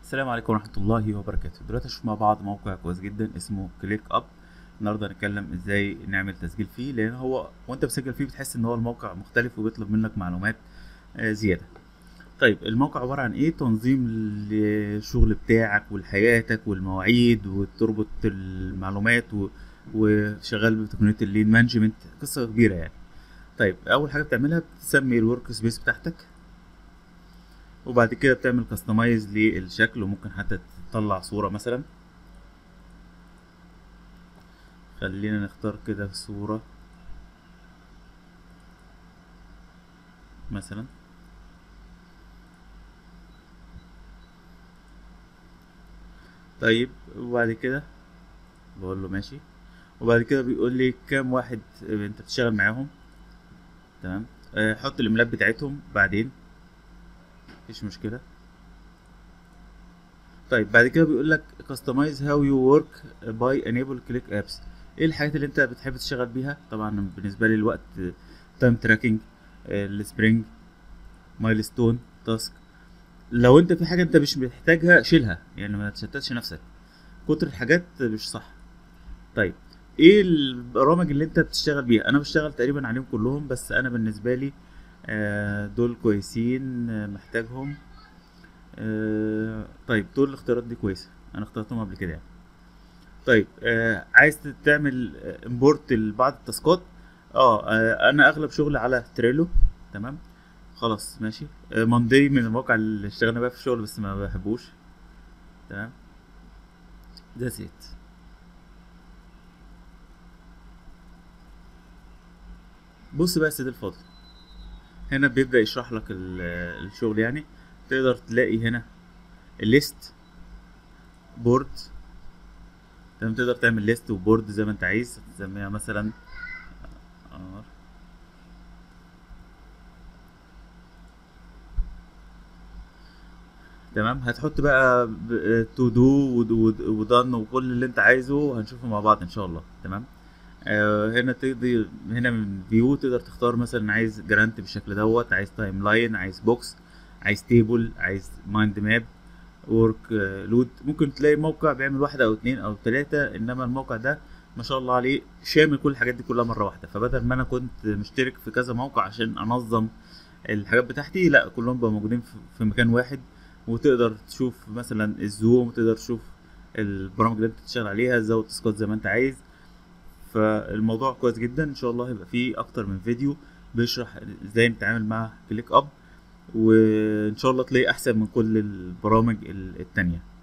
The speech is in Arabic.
السلام عليكم ورحمة الله وبركاته. دلوقتي هنشوف مع بعض موقع كويس جدا اسمه كليك اب. النهارده هنتكلم ازاي نعمل تسجيل فيه، لان هو وانت بتسجل فيه بتحس ان هو الموقع مختلف وبيطلب منك معلومات زيادة. طيب الموقع عبارة عن ايه؟ تنظيم للشغل بتاعك ولحياتك والمواعيد، وتربط المعلومات وشغال بتقنية اللين مانجمنت، قصة كبيرة يعني. طيب اول حاجة بتعملها بتسمي الورك سبيس بتاعتك، وبعد كده بتعمل كاستمايز للشكل، وممكن حتى تطلع صورة مثلا. خلينا نختار كده صورة مثلا. طيب وبعد كده بقول له ماشي، وبعد كده بيقول لي كام واحد انت بتشتغل معاهم. تمام. حط الايميلات بتاعتهم بعدين، مفيش مشكلة. طيب بعد كده بيقول لك customize how you work by enable click apps. ايه الحاجات اللي انت بتحب تشتغل بيها؟ طبعا بالنسبة لي الوقت، تايم تراكنج، السبرينج، مايلستون، تاسك. لو انت في حاجة انت مش محتاجها شيلها، يعني ما تشتتش نفسك، كتر الحاجات مش صح. طيب ايه البرامج اللي انت بتشتغل بيها؟ انا بشتغل تقريبا عليهم كلهم، بس انا بالنسبه لي دول كويسين، محتاجهم. طيب دول الاختيارات دي كويسه، انا اخترتهم قبل كده يعني. طيب عايز تعمل امبورت لبعض التاسكات. انا اغلب شغلي على تريلو. تمام. خلاص ماشي. ماندي من المواقع اللي اشتغلنا بيها في الشغل بس ما بحبوش. تمام. ده زيت. بص بقى يا سيدي الفاضل، هنا بيبدأ يشرح لك الشغل يعني. تقدر تلاقي هنا الليست، بورد. تمام. تقدر تعمل ليست وبورد زي ما انت عايز، تسميها مثلا آه، تمام. هتحط بقى تو دو ودان وكل اللي انت عايزه، هنشوفه مع بعض ان شاء الله. تمام. هنا تقدر، هنا من فيو تقدر تختار مثلا عايز جرانت بالشكل دوت، عايز تايم لاين، عايز بوكس، عايز تيبل، عايز مايند ماب، ورك لود. ممكن تلاقي موقع بيعمل واحدة او اتنين او تلاتة، انما الموقع ده ما شاء الله عليه شامل كل الحاجات دي كلها مرة واحدة. فبدل ما انا كنت مشترك في كذا موقع عشان انظم الحاجات بتاعتي، لا كلهم بقى موجودين في مكان واحد. وتقدر تشوف مثلا الزوم، وتقدر تشوف البرامج اللي انت بتشتغل عليها، تزود تاسكات زي ما انت عايز. فالموضوع كويس جدا، ان شاء الله هيبقى فيه اكتر من فيديو بيشرح ازاي نتعامل مع كليك اب، وان شاء الله تلاقي احسن من كل البرامج التانية.